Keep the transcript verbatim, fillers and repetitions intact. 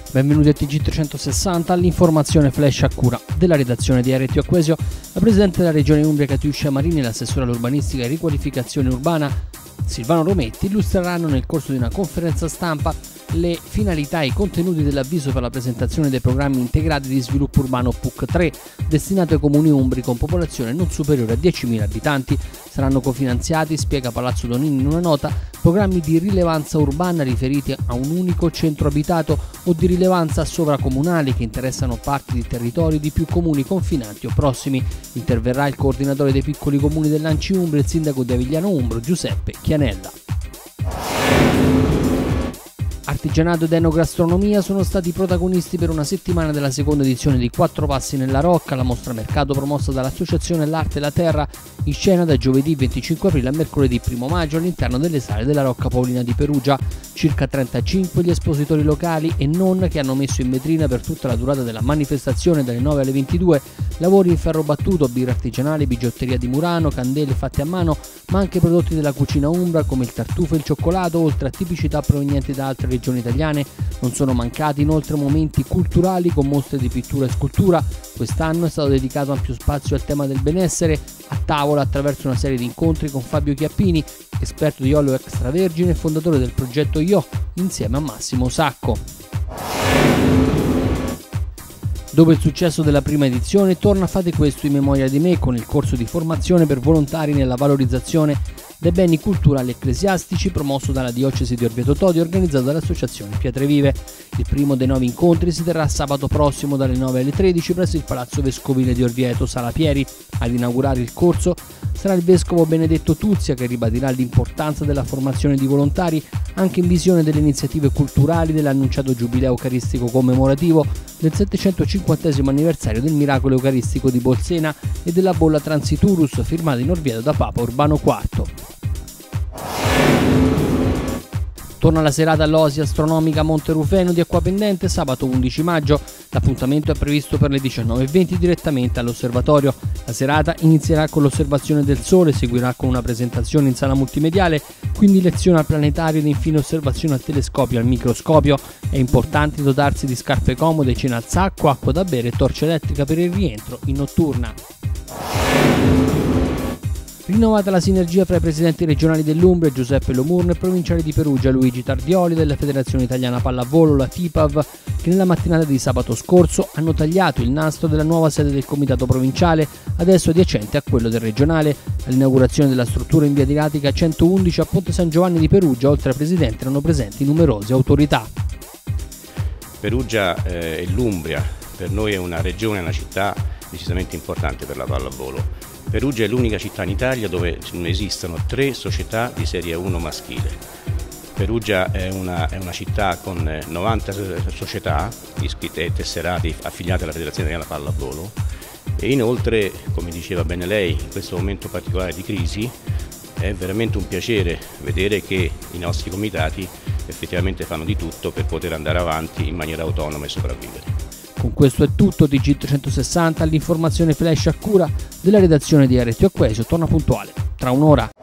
Benvenuti a T G trecentosessanta, all'informazione flash a cura della redazione di R T O Acquesio. La Presidente della Regione Umbria Catiuscia Marini e l'assessore all'urbanistica e riqualificazione urbana Silvano Rometti illustreranno nel corso di una conferenza stampa le finalità e i contenuti dell'avviso per la presentazione dei programmi integrati di sviluppo urbano P U C tre, destinato ai comuni umbri con popolazione non superiore a diecimila abitanti. Saranno cofinanziati, spiega Palazzo Donini in una nota, programmi di rilevanza urbana riferiti a un unico centro abitato o di rilevanza sovracomunale che interessano parti di territori di più comuni confinanti o prossimi. Interverrà il coordinatore dei piccoli comuni dell'Anci Umbria, il sindaco di Avigliano Umbro, Giuseppe Chianella. Artigianato ed enogastronomia sono stati protagonisti per una settimana della seconda edizione di Quattro Passi nella Rocca, la mostra mercato promossa dall'Associazione L'Arte e la Terra, in scena da giovedì venticinque aprile a mercoledì primo maggio all'interno delle sale della Rocca Paolina di Perugia. Circa trentacinque gli espositori locali e non che hanno messo in vetrina per tutta la durata della manifestazione dalle nove alle ventidue lavori in ferro battuto, birra artigianale, bigiotteria di Murano, candele fatte a mano, ma anche prodotti della cucina umbra come il tartufo e il cioccolato, oltre a tipicità provenienti da altre regioni italiane. Non sono mancati inoltre momenti culturali con mostre di pittura e scultura. Quest'anno è stato dedicato ampio spazio al tema del benessere, a tavola attraverso una serie di incontri con Fabio Chiappini, esperto di olio extravergine e fondatore del progetto I O, insieme a Massimo Sacco. Dopo il successo della prima edizione, torna Fate Questo in memoria di me con il corso di formazione per volontari nella valorizzazione dei beni culturali ecclesiastici promosso dalla Diocesi di Orvieto Todi e organizzato dall'Associazione Pietre Vive. Il primo dei nove incontri si terrà sabato prossimo dalle nove alle tredici presso il Palazzo Vescovile di Orvieto, Sala Pieri. Ad inaugurare il corso sarà il Vescovo Benedetto Tuzia, che ribadirà l'importanza della formazione di volontari anche in visione delle iniziative culturali dell'annunciato Giubileo Eucaristico commemorativo del settecentocinquantesimo anniversario del miracolo eucaristico di Bolsena e della bolla Transiturus firmata in Orvieto da Papa Urbano quarto. Torna la serata all'Oasi Astronomica Monte Rufeno di Acquapendente sabato undici maggio. L'appuntamento è previsto per le diciannove e venti direttamente all'osservatorio. La serata inizierà con l'osservazione del Sole, seguirà con una presentazione in sala multimediale, quindi lezione al planetario ed infine osservazione al telescopio e al microscopio. È importante dotarsi di scarpe comode, cena al sacco, acqua da bere e torcia elettrica per il rientro in notturna. Rinnovata la sinergia fra i presidenti regionali dell'Umbria, Giuseppe Lomurno, e provinciali di Perugia, Luigi Tardioli, della Federazione Italiana Pallavolo, la F I P A V, che nella mattinata di sabato scorso hanno tagliato il nastro della nuova sede del comitato provinciale, adesso adiacente a quello del regionale. All'inaugurazione della struttura in via di Ratica centoundici a Ponte San Giovanni di Perugia, oltre ai presidenti, erano presenti numerose autorità. Perugia eh, e l'Umbria per noi è una regione, una città decisamente importante per la pallavolo. Perugia è l'unica città in Italia dove esistono tre società di serie uno maschile. Perugia è una, è una città con novanta società iscritte e tesserati affiliate alla Federazione Italiana Pallavolo e inoltre, come diceva bene lei, in questo momento particolare di crisi è veramente un piacere vedere che i nostri comitati effettivamente fanno di tutto per poter andare avanti in maniera autonoma e sopravvivere. Con questo è tutto, T G trecentosessanta, l'informazione flash a cura della redazione di R T O Acquesio torna puntuale tra un'ora.